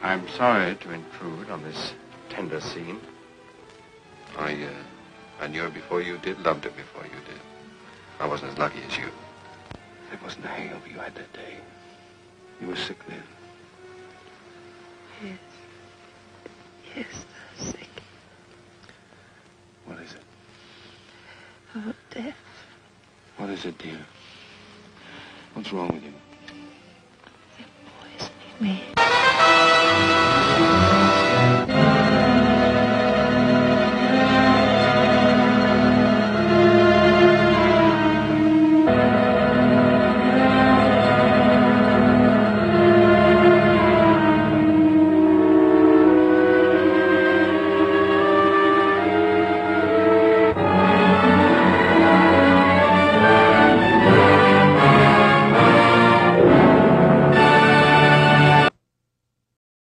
I'm sorry to intrude on this tender scene. I knew her before you did, loved her before you did. I wasn't as lucky as you. It wasn't a hangover you had that day. You were sick then. Yes. Yes, I was sick. What is it? Oh, death. What is it, dear? What's wrong with you? They're poisoning me.